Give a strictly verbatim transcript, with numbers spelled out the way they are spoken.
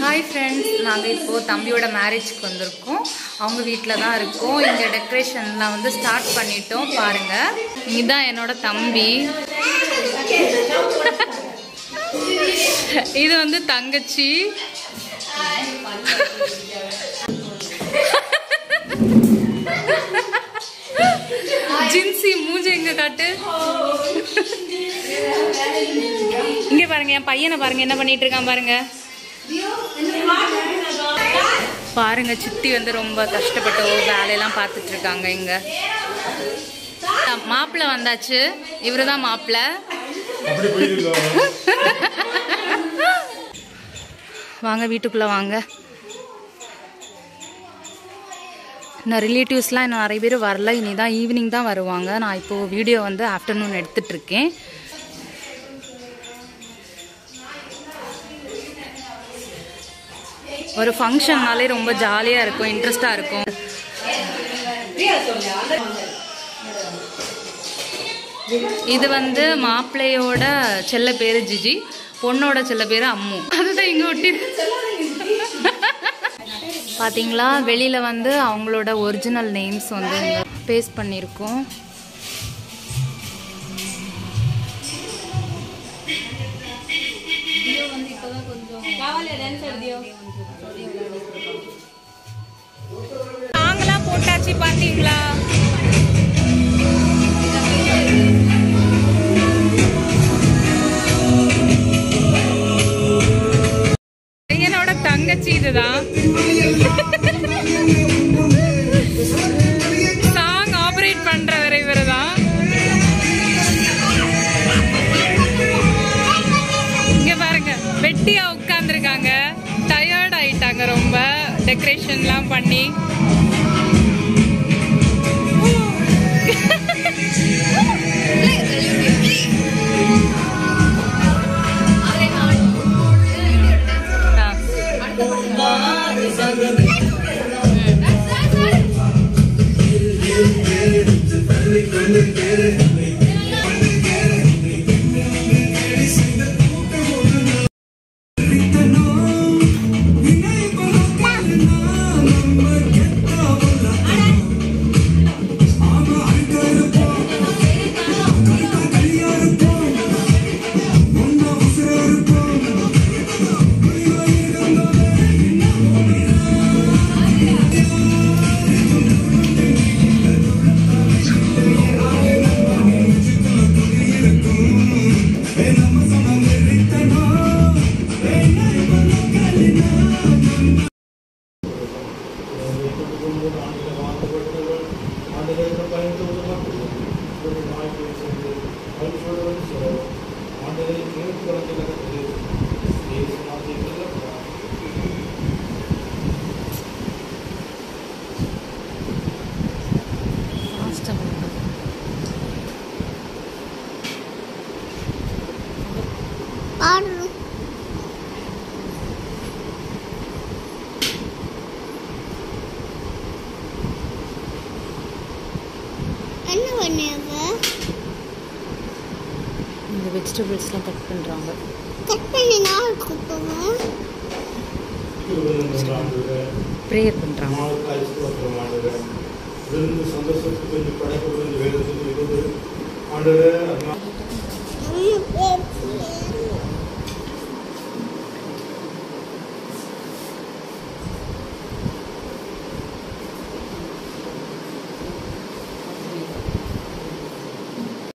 Hi friends, நாங்கள் இப்போது தம்பியோட மேரேஜ்க்கு வந்திருக்கோம். அவங்க வீட்டில் தான் இருக்கோம். இங்கே டெக்கரேஷன்லாம் வந்து ஸ்டார்ட் பண்ணிட்டோம். பாருங்கள், இதுதான் என்னோட தம்பி. இது வந்து தங்கச்சி. ஜின்சி மூஞ்சி எங்க காட்டு. இங்க பாருங்க, என் பையனை பாருங்க என்ன பண்ணிட்டு இருக்கான் பாருங்க. பாருங்க, சித்தி வந்து ரொம்ப கஷ்டப்பட்டு வேலையெல்லாம் பார்த்துட்டு இருக்காங்க. இங்க மாப்பிள்ளை வந்தாச்சு. இவருதான் மாப்பிள்ளை. வாங்க, வீட்டுக்குள்ள வாங்க. இன்னும் ரிலேட்டிவ்ஸ்லாம் இன்னும் நிறைய பேர் வரல. இனி தான் ஈவினிங் தான் வருவாங்க. நான் இப்போது வீடியோ வந்து ஆஃப்டர்நூன் எடுத்துட்ருக்கேன். ஒரு ஃபங்க்ஷன்னாலே ரொம்ப ஜாலியாக இருக்கும், இன்ட்ரெஸ்டாக இருக்கும். இது வந்து மாப்பிள்ளையோட செல்ல பேர் ஜிஜி, பொண்ணோட செல்ல பேர் அம்மு. அதுதான் இங்கே ஒட்டி பார்த்தீங்களா. வெளியில் வந்து அவங்களோட ஒரிஜினல் நேம்ஸ் வந்து பேஸ்ட் பண்ணியிருக்கோம். நாங்களாம் போட்டாச்சு பார்த்தீங்களா. என்னோட தங்கச்சி இதுதான். சாங் ஆபரேட் பண்றவர் இவரு தான். இங்க பாருங்க, வெட்டியா உட்கார்ந்துருக்காங்க. டயர்ட் ஆயிட்டாங்க ரொம்ப, டெக்கரேஷன்லாம் பண்ணி. இந்த வெஜிடபிள்ஸ்லாம் கட் பண்ணுறாங்க. கட் பண்ணி நான் கூப்பிடுவேன். ப்ரேயர் பண்ணுறாங்க.